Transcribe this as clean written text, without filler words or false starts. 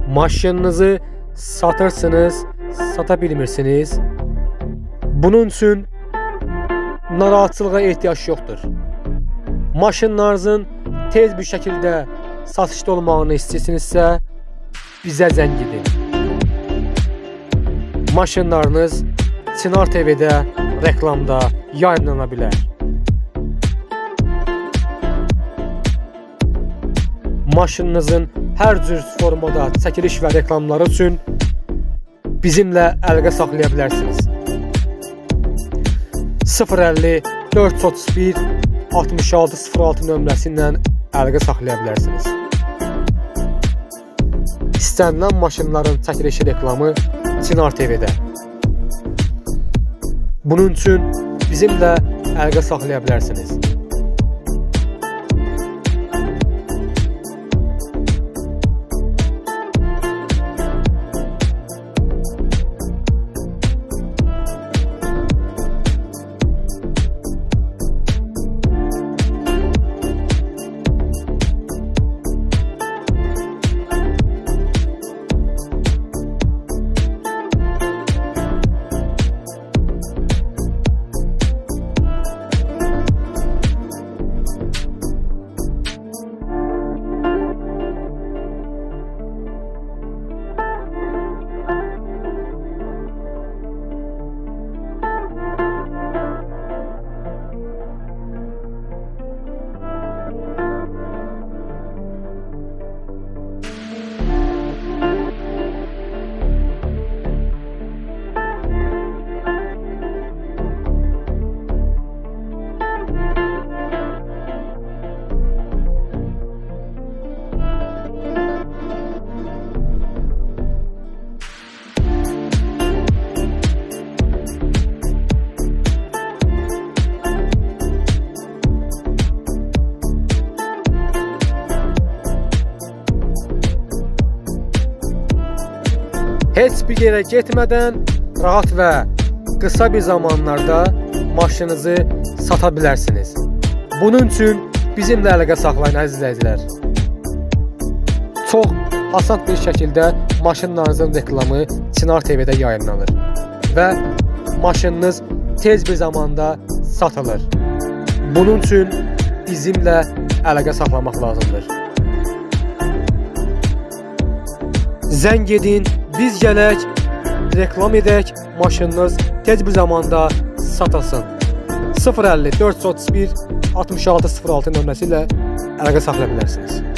Maşınınızı satırsınız, sata bilmirsiniz. Bunun üçün narahatçılığa ehtiyac yoxdur. Maşınlarınızın tez bir şəkildə satışda olmağını istəyirsinizsə, bizə zəng edin. Maşınlarınız Çınar TV-də reklamda yayınlana bilər. Maşınınızın hər cür formada çəkiliş və reklamları üçün bizimlə əlaqə saxlaya bilərsiniz. 050 431 6606 nömrəsi ilə əlaqə saxlaya bilərsiniz. İstənilən maşınların çəkilişi reklamı Çınar TV-də. Bunun üçün bizimlə əlaqə saxlaya bilərsiniz. Heç bir yerə getmədən rahat və qısa bir zamanlarda maşınınızı sata bilərsiniz. Bunun üçün bizimlə əlaqə saxlayın əziz izləyicilər. Çox asan bir şəkildə maşınlarınızın reklamı Çınar TV-də yayınlanır və maşınınız tez bir zamanda satılır. Bunun üçün bizimlə əlaqə saxlamaq lazımdır. Zəng edin, biz gələk, reklam edək, maşınınız tez bir zamanda satasın. 050 431 6606 nömrəsi ilə əlaqə saxlaya bilərsiniz.